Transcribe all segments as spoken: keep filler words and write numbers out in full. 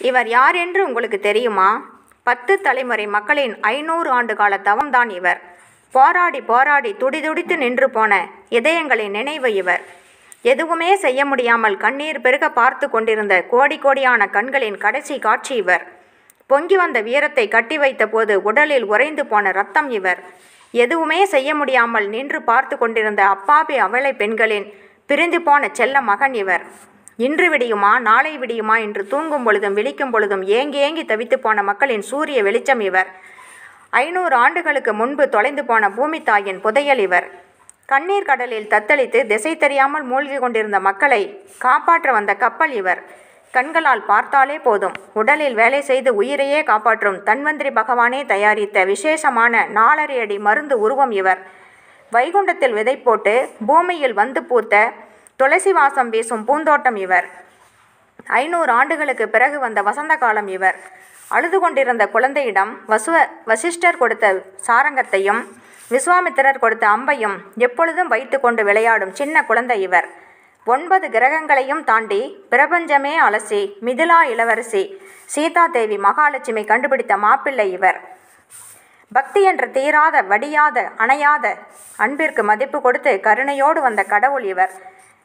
இவர் யார் என்று உங்களுக்கு தெரியுமா? பத்து தலைமுறை மக்களின் ஐநூறு ஆண்டு கால தவம்தான் இவர். போராடி போராடி துடிதுடித்து நின்று போன இதயங்களின் நினைவு இவர். எதுவுமே செய்ய முடியாமல் கண்ணீர் பெருக பார்த்து கொண்டிருந்த கோடி கோடியான கண்களின் கடைசி காட்சி இவர். பொங்கி வந்த வீரத்தை கட்டி வைத்த போது உடலில் உறைந்து போன ரத்தம் இவர். எதுவுமே செய்ய முடியாமல் நின்று பார்த்து கொண்டிருந்த அப்பாவி அவளை பெண்களின் பிரிந்து போன செல்ல மகன் இவர். இன்று விடியுமா நாளை விடியுமா என்று தூங்கும் பொழுதும் விழிக்கும் பொழுதும் ஏங்கி ஏங்கி தவித்து போன மக்களின் சூரிய வெளிச்சம் இவர். ஐநூறு ஆண்டுகளுக்கு முன்பு தொலைந்து போன பூமி தாயின் புதையல் இவர். கண்ணீர் கடலில் தத்தளித்து திசை தெரியாமல் மூழ்கி கொண்டிருந்த மக்களை காப்பாற்ற வந்த கப்பல் இவர். கண்களால் பார்த்தாலே போதும் உடலில் வேலை செய்து உயிரையே காப்பாற்றும் தன்வந்திரி பகவானே தயாரித்த விசேஷமான நாலரை அடி மருந்து உருவம் இவர். வைகுண்டத்தில் விதை போட்டு பூமியில் வந்து பூத்த துளசி வாசம் வீசும் பூந்தோட்டம் இவர். ஐநூறு ஆண்டுகளுக்கு பிறகு வந்த வசந்த காலம் இவர். அழுது கொண்டிருந்த குழந்தையிடம் வசுவ வசிஷ்டர் கொடுத்த சாரங்கத்தையும் விஸ்வாமித்திரர் கொடுத்த அம்பையும் எப்பொழுதும் வைத்து கொண்டு விளையாடும் சின்ன குழந்தை இவர். ஒன்பது கிரகங்களையும் தாண்டி பிரபஞ்சமே அலசி மிதிலா இளவரசி சீதா தேவி மகாலட்சுமி கண்டுபிடித்த மாப்பிள்ளை இவர். பக்தி என்ற தீராத வடியாத அணையாத அன்பிற்கு மதிப்பு கொடுத்து கருணையோடு வந்த கடவுள் இவர்.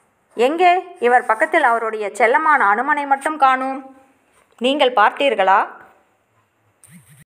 எங்கே இவர் பக்கத்தில் அவருடைய செல்லமான அனுமனை மட்டும் காணோம். நீங்கள் பார்த்தீர்களா?